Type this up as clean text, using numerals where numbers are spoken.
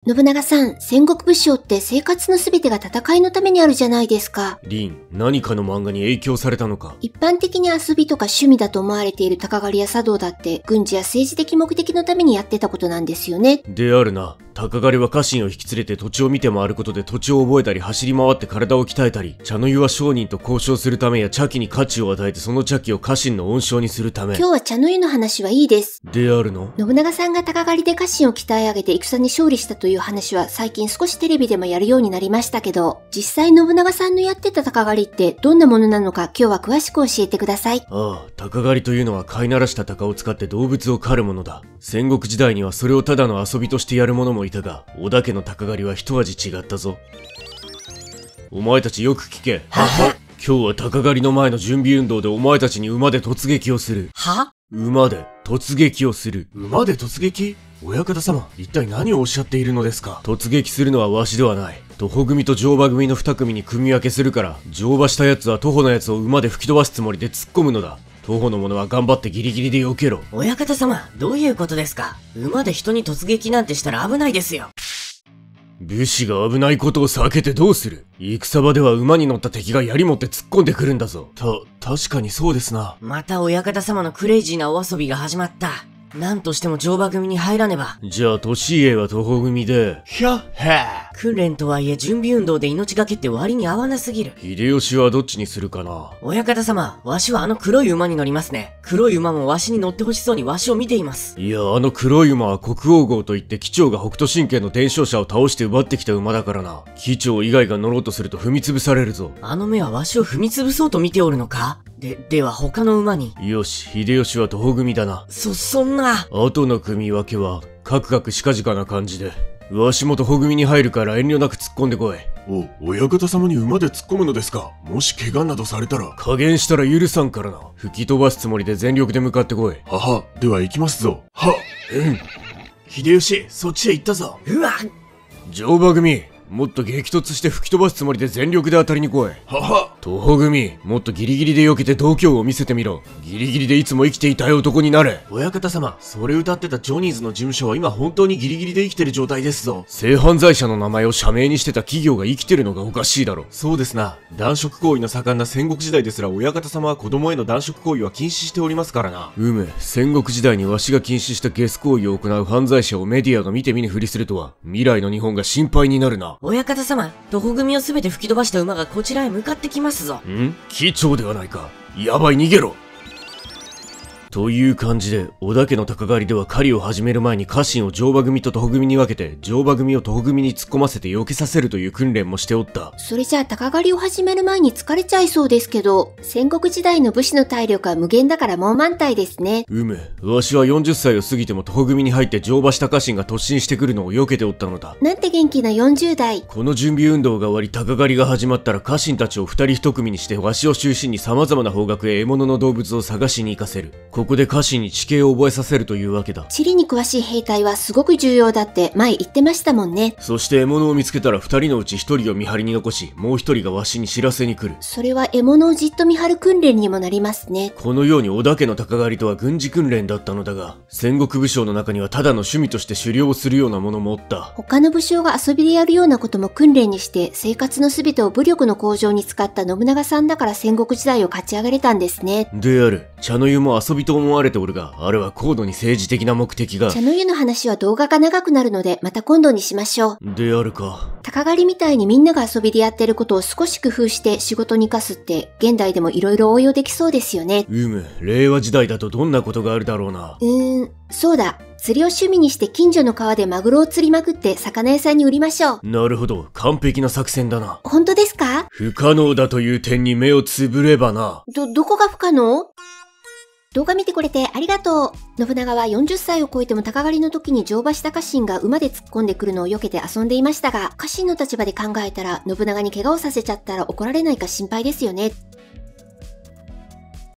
信長さん、戦国武将って生活のすべてが戦いのためにあるじゃないですか。 リン、何かの漫画に影響されたのか？ 一般的に遊びとか趣味だと思われている鷹狩りや茶道だって軍事や政治的目的のためにやってたことなんですよね。 であるな。鷹狩りは家臣を引き連れて土地を見て回ることで土地を覚えたり走り回って体を鍛えたり、茶の湯は商人と交渉するためや茶器に価値を与えてその茶器を家臣の温床にするため。 今日は茶の湯の話はいいです。 であるの？ 信長さんが鷹狩りで家臣を鍛え上げて戦に勝利したという話は最近少しテレビでもやるようになりましたけど、実際信長さんのやってた鷹狩りってどんなものなのか今日は詳しく教えてください。 ああ、鷹狩りというのは飼いならした鷹を使って動物を狩るものだ。戦国時代にはそれをただの遊びとしてやる者もいたが、織田家の鷹狩りは一味違ったぞ。お前たちよく聞け。 は？ 今日は鷹狩りの前の準備運動でお前たちに馬で突撃をする。 は？ 馬で突撃をする。 馬で突撃？親方様、一体何をおっしゃっているのですか？ 突撃するのはわしではない。徒歩組と乗馬組の二組に組み分けするから、乗馬した奴は徒歩の奴を馬で吹き飛ばすつもりで突っ込むのだ。徒歩の者は頑張ってギリギリで避けろ。 親方様、どういうことですか？馬で人に突撃なんてしたら危ないですよ。 武士が危ないことを避けてどうする？戦場では馬に乗った敵が槍持って突っ込んでくるんだぞ。 確かにそうですな。 また親方様のクレイジーなお遊びが始まった。なんとしても乗馬組に入らねば。 じゃあ、年家は徒歩組で。 ひゃっへ訓練とはいえ準備運動で命がけって割に合わなすぎる。 秀吉はどっちにするかな？ 親方様、わしはあの黒い馬に乗りますね。黒い馬もわしに乗ってほしそうにわしを見ています。 いや、あの黒い馬は国王号といって機長が北斗神拳の伝承者を倒して奪ってきた馬だからな。機長以外が乗ろうとすると踏み潰されるぞ。 あの目はわしを踏み潰そうと見ておるのか？では他の馬に。 よし、秀吉は徒歩組だな。 そんな。 後の組分けは、カクカクしかじかな感じで。わしも徒歩組に入るから遠慮なく突っ込んでこい。 親方様に馬で突っ込むのですか？もし怪我などされたら。 加減したら許さんからな。吹き飛ばすつもりで全力で向かってこい。 では行きますぞ。秀吉、そっちへ行ったぞ。 うわ！ 乗馬組、もっと激突して吹き飛ばすつもりで全力で当たりに来い。徒歩組、もっとギリギリで避けて度胸を見せてみろ。ギリギリでいつも生きていたい男になれ。 親方様、それ歌ってたジョニーズの事務所は今本当にギリギリで生きてる状態ですぞ。 性犯罪者の名前を社名にしてた企業が生きてるのがおかしいだろ。 そうですな。男色行為の盛んな戦国時代ですら親方様は子供への男色行為は禁止しておりますからな。 戦国時代にわしが禁止したゲス行為を行う犯罪者をメディアが見て見ぬふりするとは、未来の日本が心配になるな。 親方様、徒歩組をすべて吹き飛ばした馬がこちらへ向かってきますぞ。 機長ではないか。やばい、逃げろ。という感じで、織田家の鷹狩りでは狩りを始める前に家臣を乗馬組と徒歩組に分けて、乗馬組を徒歩組に突っ込ませて避けさせるという訓練もしておった。 それじゃあ鷹狩りを始める前に疲れちゃいそうですけど、戦国時代の武士の体力は無限だからもう満体ですね。 わしは40歳を過ぎても徒歩組に入って乗馬した家臣が突進してくるのを避けておったのだ。 なんて元気な40代。 この準備運動が終わり鷹狩りが始まったら家臣たちを2人1組にしてわしを中心に様々な方角へ獲物の動物を探しに行かせる。ここで家臣に地形を覚えさせるというわけだ。 地理に詳しい兵隊はすごく重要だって前言ってましたもんね。 そして獲物を見つけたら2人のうち1人を見張りに残し、もう1人がわしに知らせに来る。 それは獲物をじっと見張る訓練にもなりますね。 このように織田家の鷹狩りとは軍事訓練だったのだが、戦国武将の中にはただの趣味として狩猟をするようなものもおった。 他の武将が遊びでやるようなことも訓練にして生活の全てを武力の向上に使った信長さんだから戦国時代を勝ち上げれたんですね。 である。茶の湯も遊びと思われておるが、あれは高度に政治的な目的が。 茶の湯の話は動画が長くなるのでまた今度にしましょう。 であるか。 鷹狩りみたいにみんなが遊びでやってることを少し工夫して仕事に活かすって現代でも色々応用できそうですよね。 令和時代だとどんなことがあるだろうな。 そうだ。釣りを趣味にして近所の川でマグロを釣りまくって魚屋さんに売りましょう。 なるほど。完璧な作戦だな。 本当ですか？ 不可能だという点に目をつぶればな。 どこが不可能？動画見てくれてありがとう。信長は40歳を超えても鷹狩りの時に乗馬した家臣が馬で突っ込んでくるのを避けて遊んでいましたが、家臣の立場で考えたら信長に怪我をさせちゃったら怒られないか心配ですよね。